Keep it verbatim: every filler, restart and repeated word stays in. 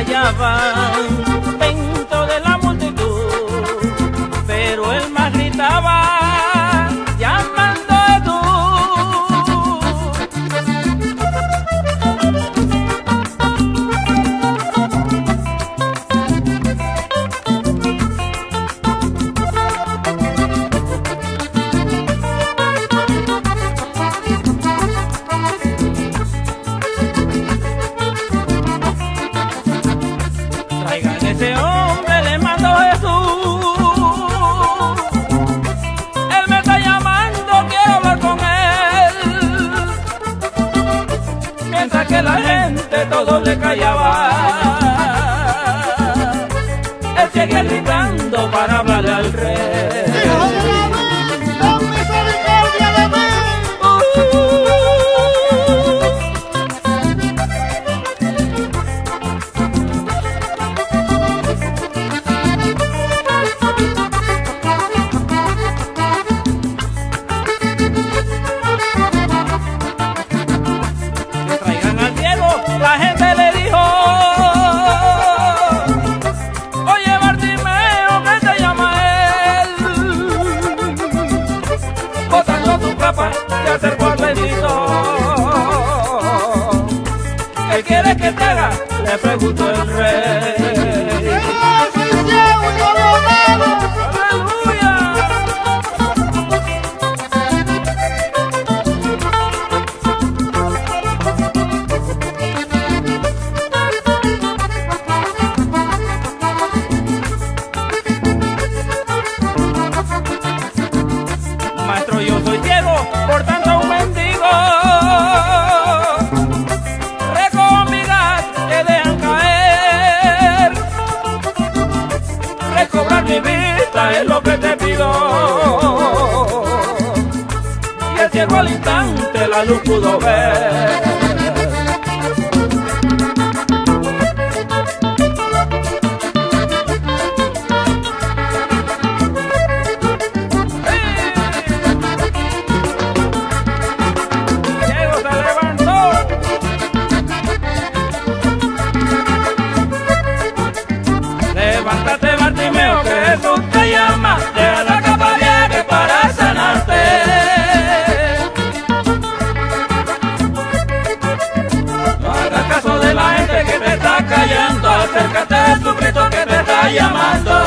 callaban dentro de la multitud, pero él más gritaba llamando a tú. Traigan ese hombre, le mandó Jesús. Él me está llamando, quiero hablar con él. Mientras que la gente todo le callaba, él seguía gritando para hablarle al rey. La gente le dijo: oye Bartimeo, que te llama él. Botando tu capa, se acercó al bendito. ¿Qué quieres que te haga?, le preguntó el rey. Maestro, yo soy ciego, por tanto un mendigo. Recojo migas que dejan caer. Recobrar mi vista es lo que te pido. Y el ciego al instante la luz pudo ver. Levántate, Bartimeo, que Jesús te llama. Deja la capa que para sanarte. No hagas caso de la gente que te está callando. Acércate a Jesucristo que te está llamando.